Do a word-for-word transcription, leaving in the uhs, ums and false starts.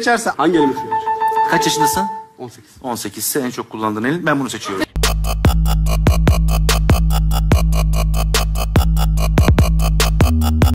seçersen hangi elimi seçer? Kaç yaşındasın? on sekiz. on sekiz ise en çok kullandığın elin. Ben bunu seçiyorum.